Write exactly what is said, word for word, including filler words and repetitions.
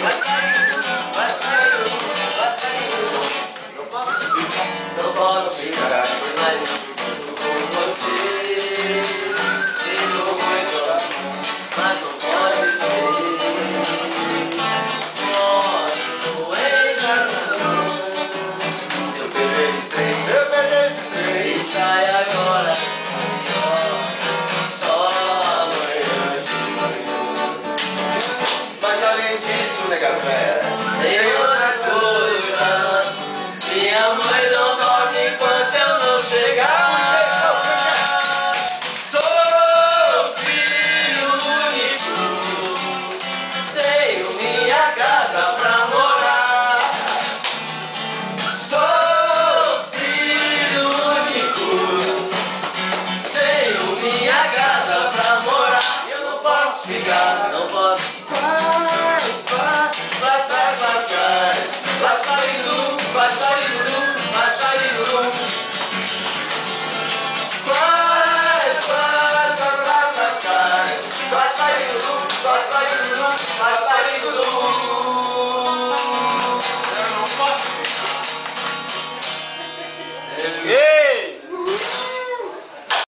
Não posso ficar mais com você. Sinto muito, mas não pode ser. Mostro em razão. Se eu perder esse trem, se eu perder esse trem, e sai agora. Só amanhã de manhã. Mas além disso, nega véia, tem outras coisas. Minha mãe não dorme enquanto eu não chegar. Sou filho único, tenho minha casa pra morar. Sou filho único, tenho minha casa pra morar. Eu não posso ficar, não posso. Faz, faz, faz, faz, faz, faz, faz, faz, faz, faz, Faz, faz, faz, faz, faz,